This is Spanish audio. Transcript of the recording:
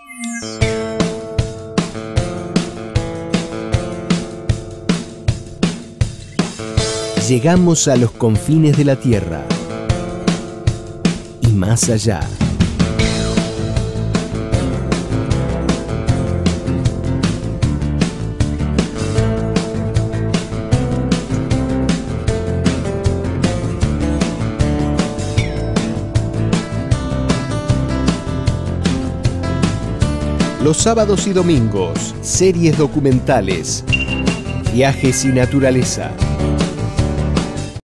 Llegamos a los confines de la Tierra y más allá. Los sábados y domingos, series documentales, viajes y naturaleza.